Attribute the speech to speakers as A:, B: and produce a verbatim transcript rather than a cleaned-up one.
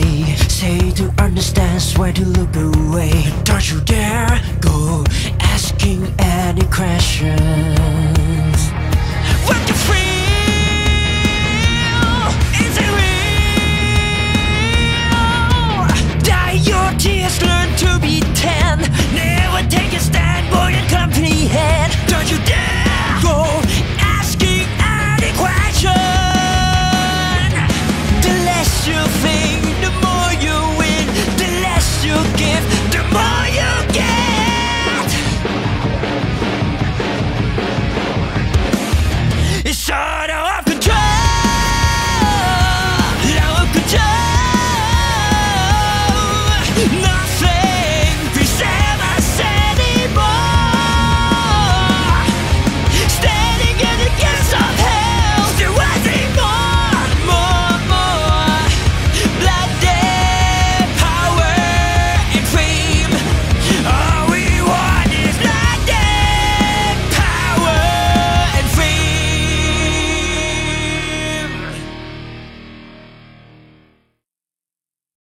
A: say, say to understand, swear to look away. Don't you dare go asking any questions. What you feel, is it real? Dye your tears, learn to be ten. Never take a stand, boy, and company head. Don't you dare